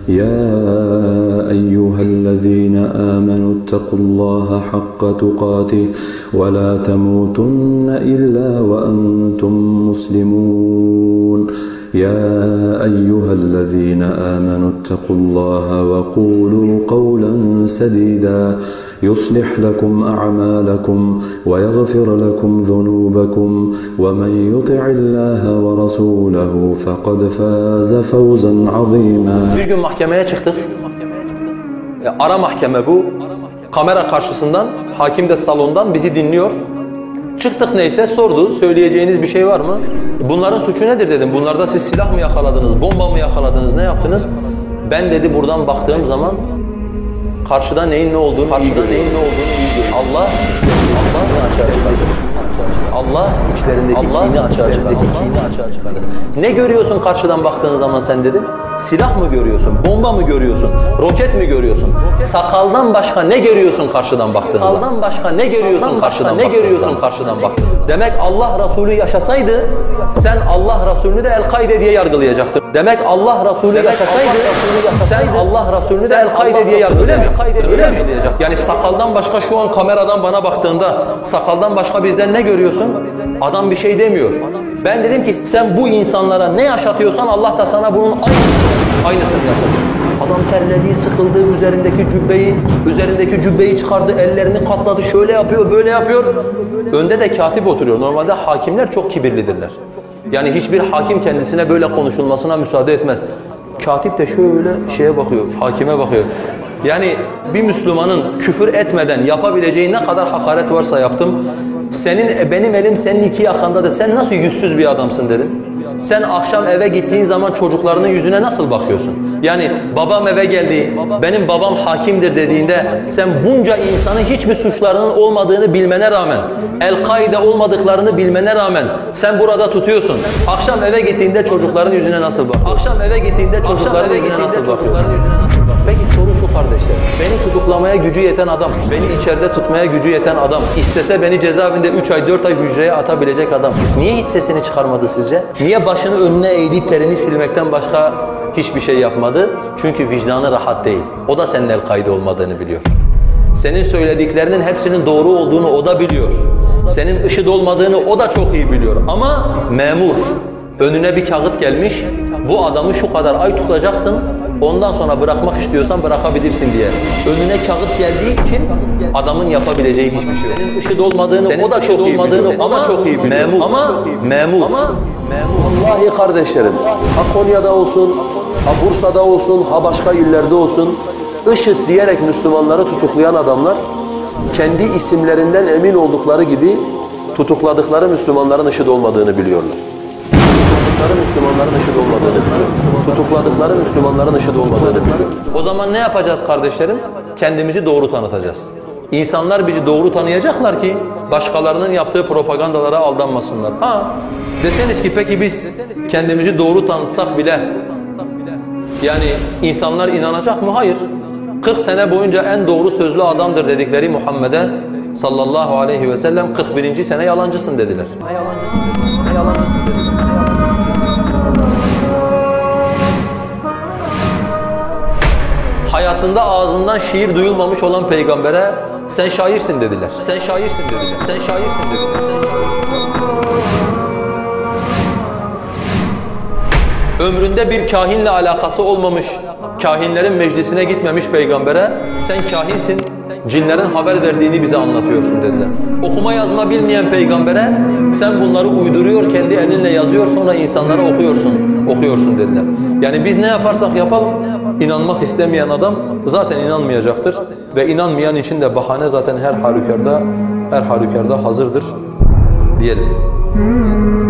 يا أيها الذين آمنوا اتقوا الله حق تقاته ولا تموتن إلا وأنتم مسلمون يا أيها الذين آمنوا اتقوا الله وقولوا قولا سديدا يصلح لكم أعمالكم ويغفر لكم ذنوبكم ومن يطع الله ورسوله فقد فاز فوزا عظيما. Bir gün mahkemeye çıktık. Ara mahkeme bu. Kamera karşısından, hakim de salondan bizi dinliyor. Çıktık neyse sordu, söyleyeceğiniz bir şey var mı? Bunların suçu nedir dedim. Bunlarda siz silah mı yakaladınız, bomba mı yakaladınız, ne yaptınız? Ben dedi buradan baktığım zaman karşıda neyin ne olduğunu iyi görüyorum. Allah içlerindeki açığa çıkardı. Ne görüyorsun karşıdan baktığın zaman sen dedim? Silah mı görüyorsun, bomba mı görüyorsun, roket mi görüyorsun? Sakaldan başka ne görüyorsun karşıdan baktığın zaman? Sakaldan başka ne görüyorsun karşıdan baktığın zaman? Demek Allah Resulü yaşasaydı sen Allah Resulü'nü de El-Kaide diye yargılayacaktın. Demek Allah Resulü yaşasaydı sen Allah Resulü'nü de El-Kaide diye yargılayacaktın. Öyle mi? Yani sakaldan başka şu an kameradan bana baktığında sakaldan başka bizden ne görüyorsun? Adam bir şey demiyor. Ben dedim ki sen bu insanlara ne yaşatıyorsan Allah da sana bunun aynısını yaşasın. Adam terledi, sıkıldı, üzerindeki cübbeyi çıkardı, ellerini katladı, şöyle yapıyor, böyle yapıyor. Önde de katip oturuyor. Normalde hakimler çok kibirlidirler. Yani hiçbir hakim kendisine böyle konuşulmasına müsaade etmez. Katip de şöyle şeye bakıyor, hakime bakıyor. Yani bir Müslümanın küfür etmeden yapabileceği ne kadar hakaret varsa yaptım. Benim elim senin iki yakanda da sen nasıl yüzsüz bir adamsın dedim. Sen akşam eve gittiğin zaman çocuklarının yüzüne nasıl bakıyorsun? Yani babam eve geldi, benim babam hakimdir dediğinde sen bunca insanın hiçbir suçlarının olmadığını bilmene rağmen, El-Kaide olmadıklarını bilmene rağmen sen burada tutuyorsun. Akşam eve gittiğinde çocukların yüzüne nasıl bak? Peki soru şu kardeşler, beni tutuklamaya gücü yeten adam, beni içeride tutmaya gücü yeten adam, istese beni cezaevinde 3 ay 4 ay hücreye atabilecek adam, niye hiç sesini çıkarmadı sizce? Niye başını önüne eğdi, terini silmekten başka hiçbir şey yapmadı? Çünkü vicdanı rahat değil, o da senin El-Kaide olmadığını biliyor. Senin söylediklerinin hepsinin doğru olduğunu o da biliyor. Senin IŞİD olmadığını o da çok iyi biliyor ama memur, önüne bir kağıt gelmiş, bu adamı şu kadar ay tutacaksın, ondan sonra bırakmak istiyorsan bırakabilirsin diye. Önüne kağıt geldiği için adamın yapabileceği hiçbir şey yok. Senin IŞİD olmadığını o da çok iyi biliyor. Memur. Vallahi kardeşlerim, ha Konya'da olsun, ha Bursa'da olsun, ha başka illerde olsun, IŞİD diyerek Müslümanları tutuklayan adamlar kendi isimlerinden emin oldukları gibi tutukladıkları Müslümanların IŞİD olmadığını biliyorlar. Tutukladıkları Müslümanların IŞİD olmadığını biliyoruz. O zaman ne yapacağız kardeşlerim? Kendimizi doğru tanıtacağız. İnsanlar bizi doğru tanıyacaklar ki başkalarının yaptığı propagandalara aldanmasınlar. Deseniz ki peki biz kendimizi doğru tanıtsak bile yani insanlar inanacak mı? Hayır. 40 sene boyunca en doğru sözlü adamdır dedikleri Muhammed'e sallallahu aleyhi ve sellem 41. sene yalancısın dediler. Hayatında ağzından şiir duyulmamış olan peygambere sen şairsin dediler. Ömründe bir kahinle alakası olmamış, kahinlerin meclisine gitmemiş peygambere sen kahinsin, cinlerin haber verdiğini bize anlatıyorsun dediler. Okuma yazma bilmeyen peygambere sen bunları uyduruyor, kendi elinle yazıyor sonra insanlara okuyorsun dediler. Yani biz ne yaparsak yapalım, inanmak istemeyen adam zaten inanmayacaktır ve inanmayan için de bahane zaten her halükarda hazırdır diyelim.